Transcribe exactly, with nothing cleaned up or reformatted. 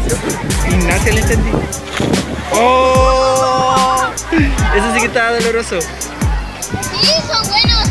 Ignacia le entendí. ¡Oh! Eso sí que estaba doloroso. Sí, son buenos.